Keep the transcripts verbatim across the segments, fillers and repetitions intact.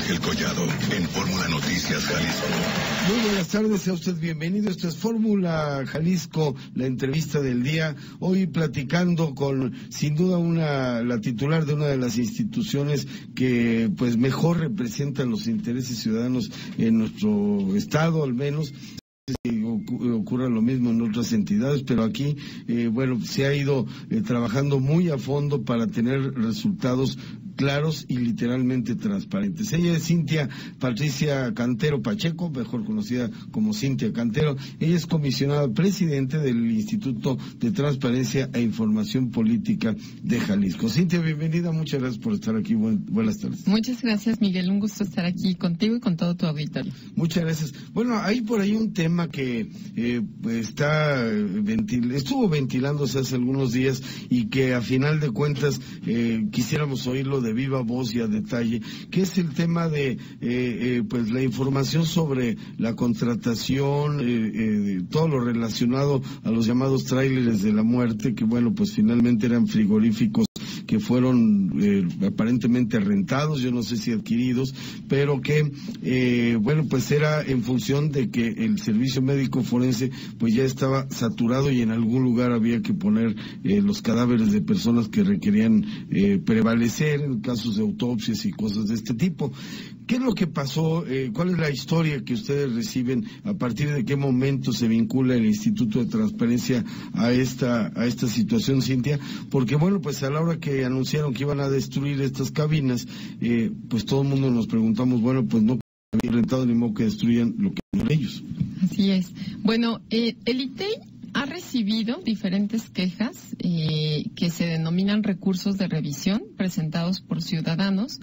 Ángel Collado, en Fórmula Noticias Jalisco. Muy buenas tardes, sea usted bienvenido. Esto es Fórmula Jalisco, la entrevista del día. Hoy platicando con, sin duda, una la titular de una de las instituciones que pues mejor representan los intereses ciudadanos en nuestro estado, al menos. Si ocurra lo mismo en otras entidades, pero aquí, eh, bueno, se ha ido eh, trabajando muy a fondo para tener resultados claros y literalmente transparentes. Ella es Cintia Patricia Cantero Pacheco, mejor conocida como Cintia Cantero. Ella es comisionada presidente del Instituto de Transparencia e Información Política de Jalisco. Cintia, bienvenida, muchas gracias por estar aquí. Buen, buenas tardes. Muchas gracias, Miguel, un gusto estar aquí contigo y con todo tu auditorio. Muchas gracias. Bueno, hay por ahí un tema que eh, está ventil, estuvo ventilándose hace algunos días y que a final de cuentas eh, quisiéramos oírlo de viva voz y a detalle, que es el tema de eh, eh, pues la información sobre la contratación, eh, eh, todo lo relacionado a los llamados tráileres de la muerte, que bueno, pues finalmente eran frigoríficos que fueron eh, aparentemente rentados, yo no sé si adquiridos, pero que, eh, bueno, pues era en función de que el servicio médico forense pues ya estaba saturado y en algún lugar había que poner eh, los cadáveres de personas que requerían eh, prevalecer en casos de autopsias y cosas de este tipo. ¿Qué es lo que pasó? Eh, ¿Cuál es la historia que ustedes reciben? ¿A partir de qué momento se vincula el Instituto de Transparencia a esta a esta situación, Cintia? Porque bueno, pues a la hora que anunciaron que iban a destruir estas cabinas, eh, pues todo el mundo nos preguntamos, bueno, pues no habían rentado ni modo que destruyan lo que eran ellos. Así es. Bueno, eh, el I T E I ha recibido diferentes quejas eh, que se denominan recursos de revisión presentados por ciudadanos,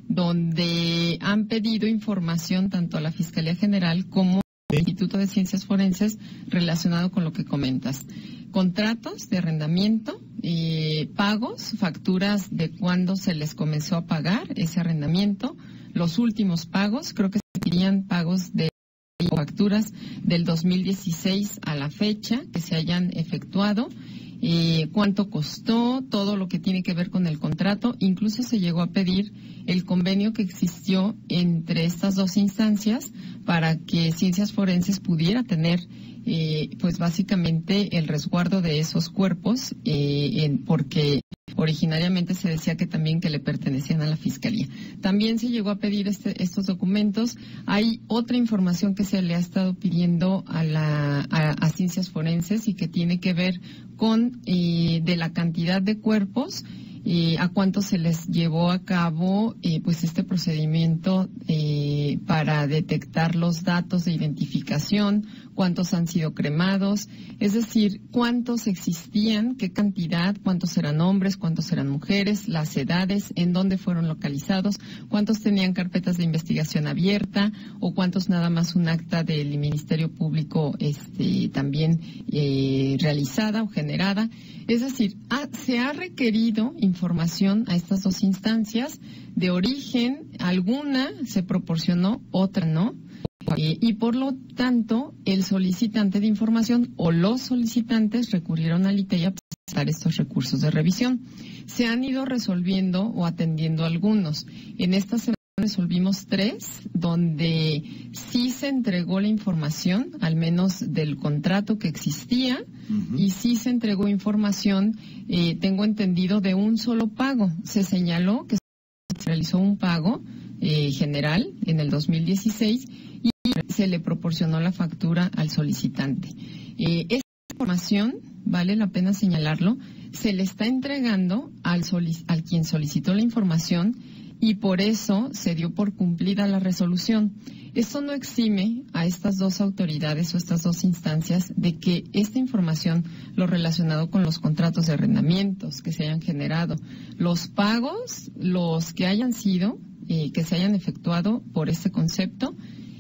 donde han pedido información tanto a la Fiscalía General como al Instituto de Ciencias Forenses relacionado con lo que comentas. Contratos de arrendamiento, eh, pagos, facturas de cuándo se les comenzó a pagar ese arrendamiento, los últimos pagos, creo que serían pagos de facturas del dos mil dieciséis a la fecha que se hayan efectuado, eh, cuánto costó, todo lo que tiene que ver con el contrato. Incluso se llegó a pedir el convenio que existió entre estas dos instancias para que Ciencias Forenses pudiera tener eh, pues básicamente el resguardo de esos cuerpos, eh, en, porque originariamente se decía que también que le pertenecían a la Fiscalía. También se llegó a pedir este, estos documentos. Hay otra información que se le ha estado pidiendo a, la, a, a Ciencias Forenses y que tiene que ver con eh, de la cantidad de cuerpos, eh, a cuánto se les llevó a cabo eh, pues este procedimiento eh, para detectar los datos de identificación, cuántos han sido cremados, es decir, cuántos existían, qué cantidad, cuántos eran hombres, cuántos eran mujeres, las edades, en dónde fueron localizados, cuántos tenían carpetas de investigación abierta o cuántos nada más un acta del Ministerio Público este, también eh, realizada o generada. Es decir, ha, se ha requerido información a estas dos instancias de origen, alguna se proporcionó, otra no. Eh, y por lo tanto, el solicitante de información o los solicitantes recurrieron al I T E I a presentar estos recursos de revisión. Se han ido resolviendo o atendiendo algunos. En esta semana resolvimos tres, donde sí se entregó la información, al menos del contrato que existía, uh-huh. y sí se entregó información, eh, tengo entendido, de un solo pago. Se señaló que se realizó un pago eh, general en el dos mil dieciséis y se le proporcionó la factura al solicitante. Eh, esta información, vale la pena señalarlo, se le está entregando al, solic- al quien solicitó la información y por eso se dio por cumplida la resolución. Esto no exime a estas dos autoridades o estas dos instancias de que esta información, lo relacionado con los contratos de arrendamientos que se hayan generado, los pagos, los que hayan sido, eh, que se hayan efectuado por este concepto,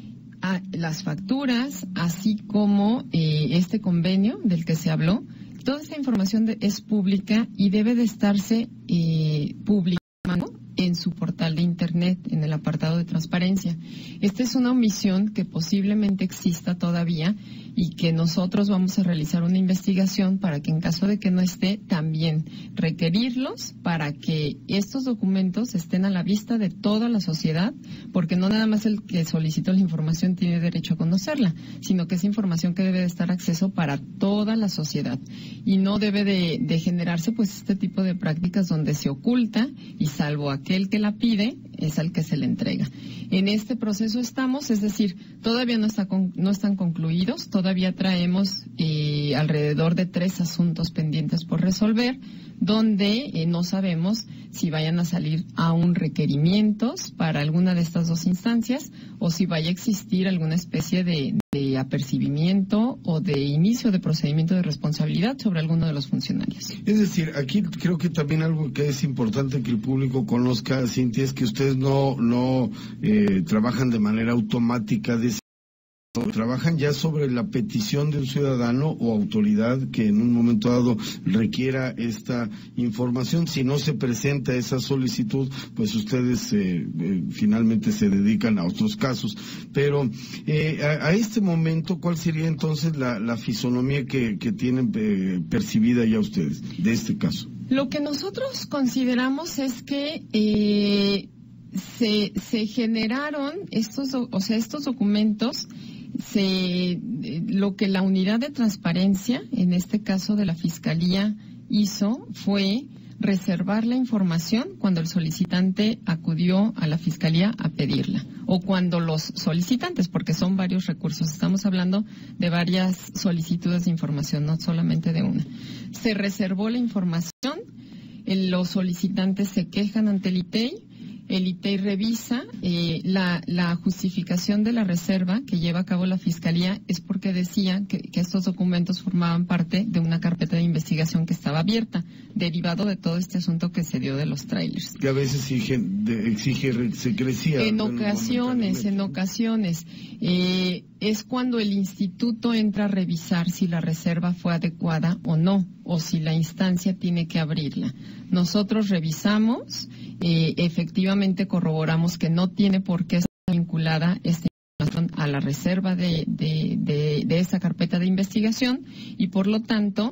a las facturas, así como eh, este convenio del que se habló, toda esta información de, es pública y debe de estarse eh, publicando en su portal de Internet, en el apartado de transparencia. Esta es una omisión que posiblemente exista todavía y que nosotros vamos a realizar una investigación para que en caso de que no esté, también requerirlos para que estos documentos estén a la vista de toda la sociedad, porque no nada más el que solicitó la información tiene derecho a conocerla, sino que es información que debe de estar acceso para toda la sociedad y no debe de, de generarse pues este tipo de prácticas donde se oculta y salvo aquel que la pide es al que se le entrega. En este proceso estamos, es decir, todavía no, está con, no están concluidos, todavía traemos eh, alrededor de tres asuntos pendientes por resolver, donde eh, no sabemos si vayan a salir aún requerimientos para alguna de estas dos instancias o si vaya a existir alguna especie de, de apercibimiento o de inicio de procedimiento de responsabilidad sobre alguno de los funcionarios. Es decir, aquí creo que también algo que es importante que el público conozca, Cintia, es que ustedes no, no eh, trabajan de manera automática, de trabajan ya sobre la petición de un ciudadano o autoridad que en un momento dado requiera esta información. Si no se presenta esa solicitud, pues ustedes eh, eh, finalmente se dedican a otros casos. Pero eh, a, a este momento, ¿cuál sería entonces la, la fisonomía que, que tienen eh, percibida ya ustedes de este caso? Lo que nosotros consideramos es que eh, se, se generaron estos, o sea, estos documentos. Se, lo que la unidad de transparencia, en este caso de la Fiscalía, hizo fue reservar la información cuando el solicitante acudió a la Fiscalía a pedirla, o cuando los solicitantes, porque son varios recursos, estamos hablando de varias solicitudes de información, no solamente de una. Se reservó la información, los solicitantes se quejan ante el I T E I, el I T E I revisa eh, la, la justificación de la reserva que lleva a cabo la Fiscalía es porque decía que, que estos documentos formaban parte de una carpeta de investigación que estaba abierta, derivado de todo este asunto que se dio de los trailers. Que a veces exige, de, exige secrecía. En ocasiones, en ocasiones. Eh, es cuando el instituto entra a revisar si la reserva fue adecuada o no, o si la instancia tiene que abrirla. Nosotros revisamos, eh, efectivamente corroboramos que no tiene por qué estar vinculada esta información a la reserva de, de, de, de esa carpeta de investigación y por lo tanto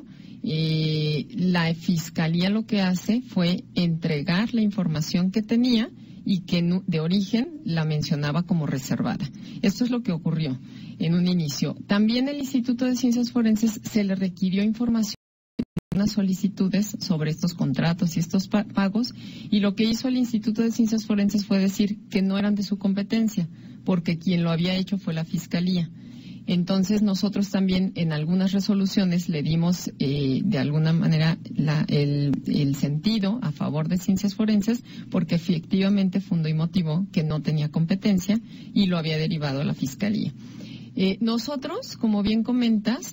eh, la Fiscalía lo que hace fue entregar la información que tenía y que de origen la mencionaba como reservada. Esto es lo que ocurrió en un inicio. También el Instituto de Ciencias Forenses se le requirió información, unas solicitudes sobre estos contratos y estos pagos, y lo que hizo el Instituto de Ciencias Forenses fue decir que no eran de su competencia, porque quien lo había hecho fue la Fiscalía. Entonces nosotros también en algunas resoluciones le dimos eh, de alguna manera la, el, el sentido a favor de Ciencias Forenses porque efectivamente fundó y motivó que no tenía competencia y lo había derivado a la Fiscalía. Eh, nosotros, como bien comentas,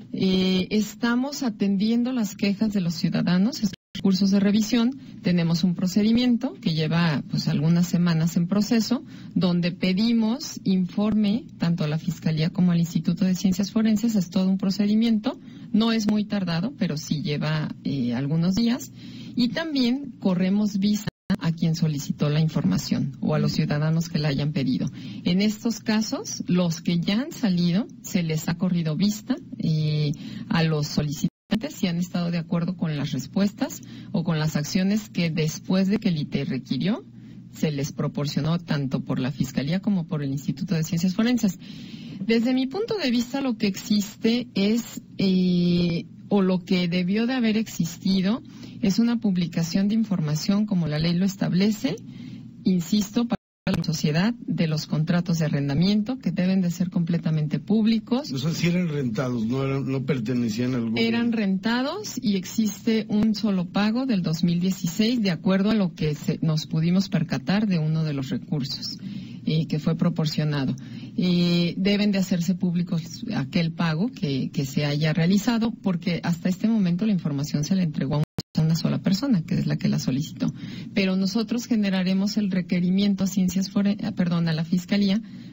eh, estamos atendiendo las quejas de los ciudadanos. Cursos de revisión, tenemos un procedimiento que lleva pues algunas semanas en proceso, donde pedimos informe tanto a la Fiscalía como al Instituto de Ciencias Forenses. Es todo un procedimiento, no es muy tardado, pero sí lleva eh, algunos días, y también corremos vista a quien solicitó la información o a los ciudadanos que la hayan pedido. En estos casos, los que ya han salido, se les ha corrido vista eh, a los solicitantes si han estado de acuerdo con las respuestas o con las acciones que después de que el I T E I requirió, se les proporcionó tanto por la Fiscalía como por el Instituto de Ciencias Forenses. Desde mi punto de vista, lo que existe es, eh, o lo que debió de haber existido, es una publicación de información como la ley lo establece, insisto, para la sociedad, de los contratos de arrendamiento que deben de ser completamente públicos. O sea, si eran rentados, no eran, no pertenecían al gobierno. Eran rentados y existe un solo pago del dos mil dieciséis de acuerdo a lo que se, nos pudimos percatar de uno de los recursos eh, que fue proporcionado. Eh, deben de hacerse públicos aquel pago que, que se haya realizado porque hasta este momento la información se le entregó a un a una sola persona, que es la que la solicitó. Pero nosotros generaremos el requerimiento a Ciencias Foren- perdón, a la Fiscalía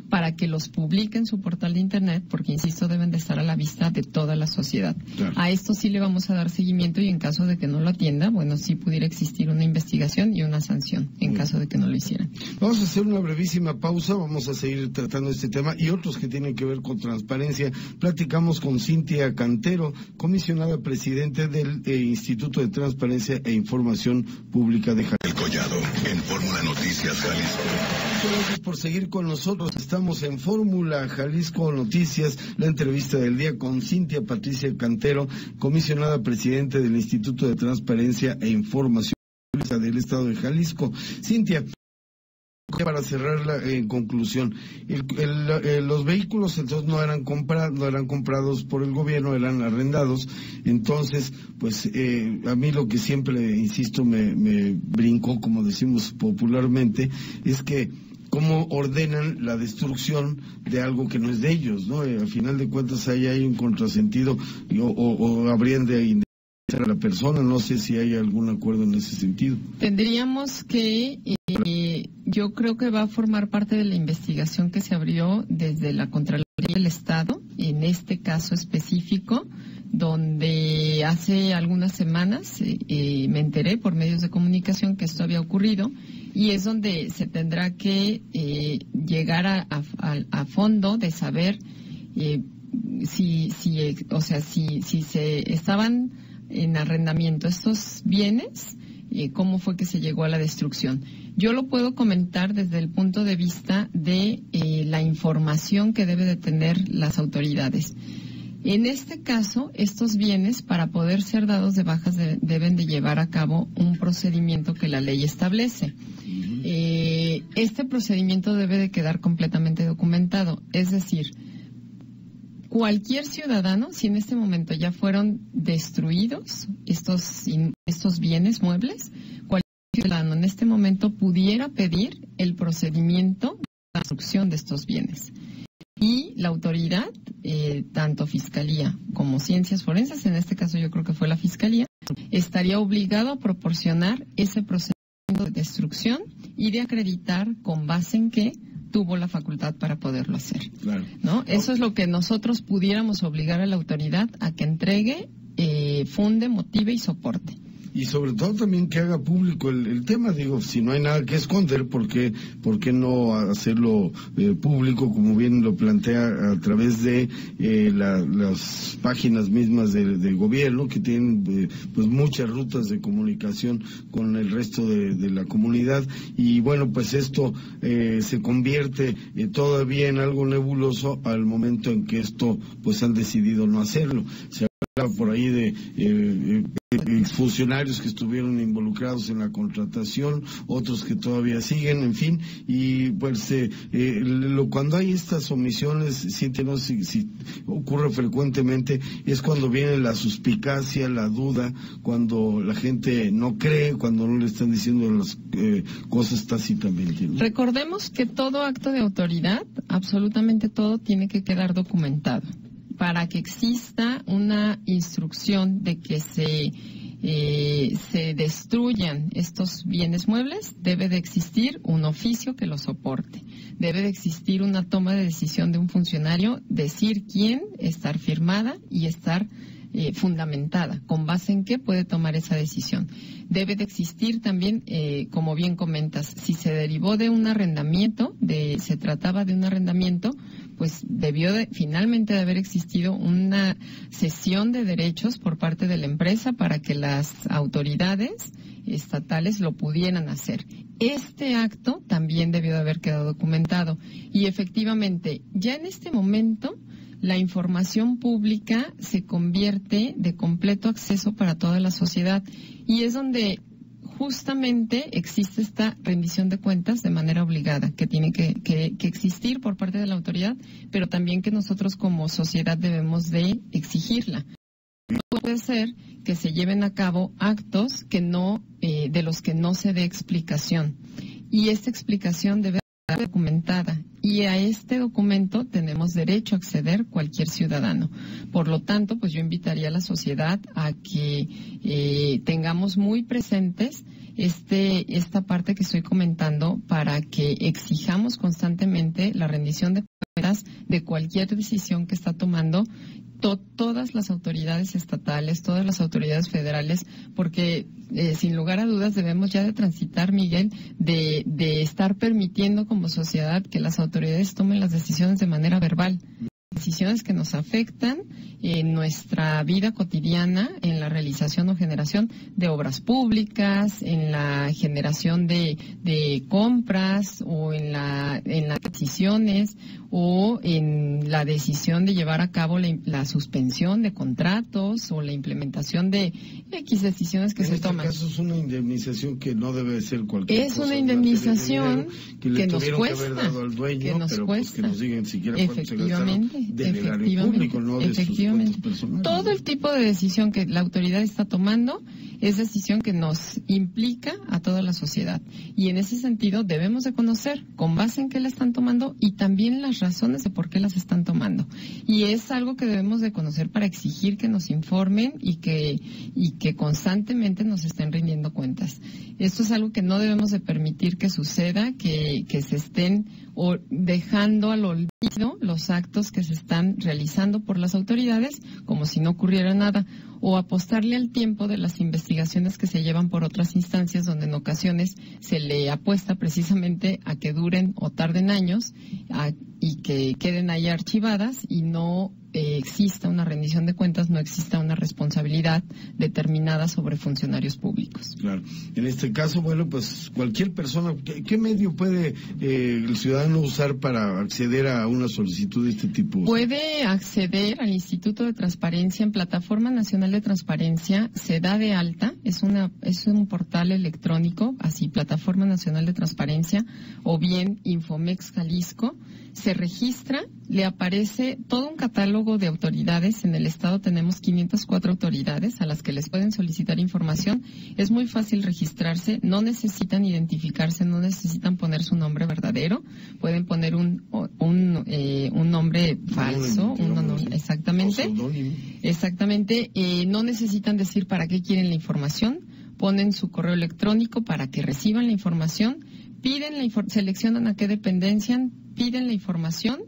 para que los publique en su portal de internet, porque insisto, deben de estar a la vista de toda la sociedad. Claro. A esto sí le vamos a dar seguimiento y en caso de que no lo atienda, bueno, sí pudiera existir una investigación y una sanción en Bien. caso de que no lo hicieran. Vamos a hacer una brevísima pausa, vamos a seguir tratando este tema y otros que tienen que ver con transparencia. Platicamos con Cintia Cantero, comisionada presidente del eh, Instituto de Transparencia e Información Pública de Jalisco. El Collado, en Fórmula Noticias Jalisco. Gracias por seguir con nosotros. Estamos en Fórmula Jalisco Noticias, la entrevista del día con Cintia Patricia Cantero, comisionada presidente del Instituto de Transparencia e Información Pública del Estado de Jalisco. Cintia, para cerrarla en conclusión, el, el, el, los vehículos entonces no eran comprados, no eran comprados por el gobierno, eran arrendados. Entonces, pues eh, a mí lo que siempre, insisto, me, me brincó, como decimos popularmente, es que cómo ordenan la destrucción de algo que no es de ellos, ¿no? Eh, al final de cuentas ahí hay un contrasentido o, o, o habrían de indemnizar a la persona, no sé si hay algún acuerdo en ese sentido. Tendríamos que, eh, yo creo que va a formar parte de la investigación que se abrió desde la Contraloría del Estado, en este caso específico, donde hace algunas semanas eh, eh, me enteré por medios de comunicación que esto había ocurrido, y es donde se tendrá que eh, llegar a, a, a fondo de saber eh, si, si, o sea, si, si se estaban en arrendamiento estos bienes, eh, cómo fue que se llegó a la destrucción. Yo lo puedo comentar desde el punto de vista de eh, la información que debe de tener las autoridades. En este caso, estos bienes, para poder ser dados de bajas, de, deben de llevar a cabo un procedimiento que la ley establece. Eh, este procedimiento debe de quedar completamente documentado, es decir, cualquier ciudadano, si en este momento ya fueron destruidos estos, estos bienes muebles, cualquier ciudadano en este momento pudiera pedir el procedimiento de la destrucción de estos bienes. Y la autoridad, eh, tanto Fiscalía como Ciencias Forenses, en este caso yo creo que fue la Fiscalía, estaría obligado a proporcionar ese procedimiento de destrucción y de acreditar con base en qué tuvo la facultad para poderlo hacer. Claro. ¿No? Eso es lo que nosotros pudiéramos obligar a la autoridad a que entregue, eh, funde, motive y soporte. Y sobre todo también que haga público el, el tema, digo, si no hay nada que esconder, ¿por qué, por qué no hacerlo eh, público, como bien lo plantea a través de eh, la, las páginas mismas del de gobierno, que tienen eh, pues muchas rutas de comunicación con el resto de, de la comunidad? Y bueno, pues esto eh, se convierte eh, todavía en algo nebuloso al momento en que esto pues han decidido no hacerlo. Se habla por ahí de eh, exfuncionarios que estuvieron involucrados en la contratación, otros que todavía siguen, en fin, y pues eh, eh, lo, cuando hay estas omisiones, Cintia, no sé si, si ocurre frecuentemente, es cuando viene la suspicacia, la duda, cuando la gente no cree, cuando no le están diciendo las eh, cosas tácitamente, ¿no? Recordemos que todo acto de autoridad, absolutamente todo, tiene que quedar documentado. Para que exista una instrucción de que se, eh, se destruyan estos bienes muebles, debe de existir un oficio que lo soporte. Debe de existir una toma de decisión de un funcionario, decir quién, estar firmada y estar eh, fundamentada, con base en qué puede tomar esa decisión. Debe de existir también, eh, como bien comentas, si se derivó de un arrendamiento, de, se trataba de un arrendamiento, pues debió de, finalmente de haber existido una cesión de derechos por parte de la empresa para que las autoridades estatales lo pudieran hacer. Este acto también debió de haber quedado documentado y efectivamente ya en este momento la información pública se convierte de completo acceso para toda la sociedad y es donde justamente existe esta rendición de cuentas de manera obligada, que tiene que, que, que existir por parte de la autoridad, pero también que nosotros como sociedad debemos de exigirla. No puede ser que se lleven a cabo actos que no, eh, de los que no se dé explicación. Y esta explicación debe estar documentada y a este documento tenemos derecho a acceder cualquier ciudadano. Por lo tanto, pues yo invitaría a la sociedad a que eh, tengamos muy presentes este esta parte que estoy comentando para que exijamos constantemente la rendición de cuentas de cualquier decisión que está tomando To, todas las autoridades estatales, todas las autoridades federales, porque eh, sin lugar a dudas debemos ya de transitar, Miguel, de, de estar permitiendo como sociedad que las autoridades tomen las decisiones de manera verbal. Decisiones que nos afectan en nuestra vida cotidiana, en la realización o generación de obras públicas, en la generación de, de compras o en la en las decisiones o en la decisión de llevar a cabo la, la suspensión de contratos o la implementación de X decisiones que en se este toman. Caso es una indemnización que no debe ser cualquier es cosa. Es una indemnización que, le que nos cuesta, que, haber dado al dueño, que nos pero cuesta. Pues que nos digan siquiera cuánto se Efectivamente, gastaron del erario efectivamente, público, no de efectivamente. sus cuentas personales. Todo el tipo de decisión que la autoridad está tomando es decisión que nos implica a toda la sociedad. Y en ese sentido debemos de conocer con base en qué la están tomando y también las razones de por qué las están tomando. Y es algo que debemos de conocer para exigir que nos informen y que, y que constantemente nos estén rindiendo cuentas. Esto es algo que no debemos de permitir que suceda, que, que se estén o dejando al olvido los actos que se están realizando por las autoridades como si no ocurriera nada, o apostarle al tiempo de las investigaciones que se llevan por otras instancias donde en ocasiones se le apuesta precisamente a que duren o tarden años a, y que queden ahí archivadas y no eh, exista una rendición de cuentas, no exista una responsabilidad determinada sobre funcionarios públicos. Claro. En este caso, bueno, pues cualquier persona, ¿qué, qué medio puede eh, el ciudadano usar para acceder a una solicitud de este tipo? Puede acceder al Instituto de Transparencia en Plataforma Nacional de Transparencia, se da de alta, es una es un portal electrónico, así Plataforma Nacional de Transparencia, o bien Infomex Jalisco, se registra, le aparece todo un catálogo de autoridades. En el estado tenemos quinientas cuatro autoridades a las que les pueden solicitar información. Es muy fácil registrarse, no necesitan identificarse, no necesitan poner su nombre verdadero, pueden poner un un, eh, un nombre falso, un honor, exactamente, exactamente, eh, no necesitan decir para qué quieren la información, ponen su correo electrónico para que reciban la información, piden la infor- seleccionan a qué dependencia, piden la información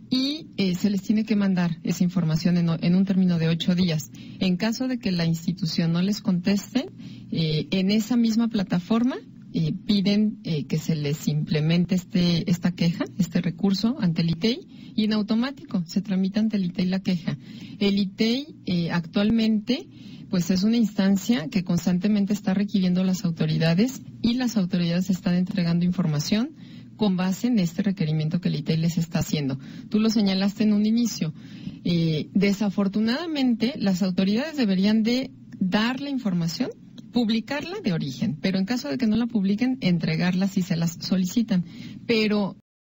y eh, se les tiene que mandar esa información en, en un término de ocho días. En caso de que la institución no les conteste, eh, en esa misma plataforma eh, piden eh, que se les implemente este esta queja, este recurso ante el I T E I, y en automático se tramita ante el I T E I la queja. El I T E I eh, actualmente pues es una instancia que constantemente está requiriendo las autoridades y las autoridades están entregando información con base en este requerimiento que el I T E I les está haciendo. Tú lo señalaste en un inicio. Eh, desafortunadamente, las autoridades deberían de dar la información, publicarla de origen, pero en caso de que no la publiquen, entregarla si se las solicitan. Pero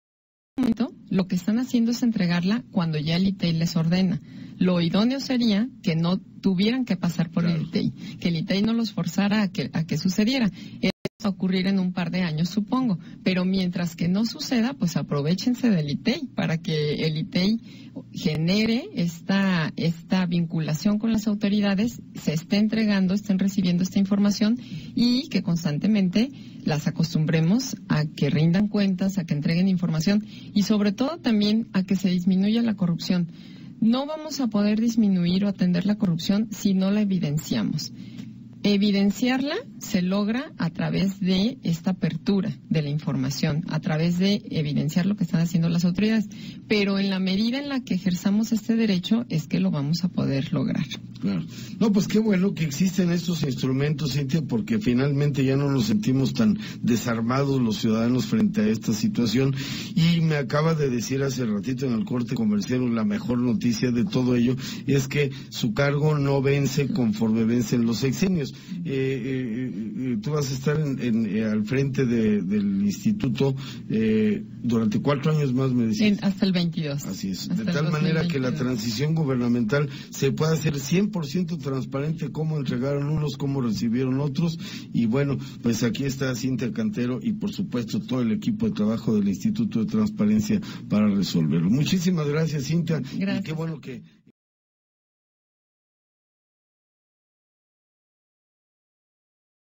en este momento, lo que están haciendo es entregarla cuando ya el I T E I les ordena. Lo idóneo sería que no tuvieran que pasar por claro. el I T E I, que el I T E I no los forzara a que, a que sucediera. Esto va a ocurrir en un par de años, supongo, pero mientras que no suceda, pues aprovéchense del I T E I para que el I T E I genere esta, esta vinculación con las autoridades, se esté entregando, estén recibiendo esta información y que constantemente las acostumbremos a que rindan cuentas, a que entreguen información y sobre todo también a que se disminuya la corrupción. No vamos a poder disminuir o atender la corrupción si no la evidenciamos. Evidenciarla se logra a través de esta apertura de la información, a través de evidenciar lo que están haciendo las autoridades. Pero en la medida en la que ejerzamos este derecho es que lo vamos a poder lograr. Claro. No, pues qué bueno que existen estos instrumentos, Cintia, porque finalmente ya no nos sentimos tan desarmados los ciudadanos frente a esta situación. Y me acaba de decir hace ratito en el corte comercial la mejor noticia de todo ello es que su cargo no vence conforme vencen los sexenios. eh, eh, eh, tú vas a estar en, en, eh, al frente de, del instituto eh, durante cuatro años más, me decías. En, hasta el veintidós. Así es, hasta de tal manera que la transición gubernamental se pueda hacer cien por ciento transparente, cómo entregaron unos, cómo recibieron otros, y bueno, pues aquí está Cintia Cantero y por supuesto todo el equipo de trabajo del Instituto de Transparencia para resolverlo. Muchísimas gracias, Cintia. Gracias. Y qué bueno que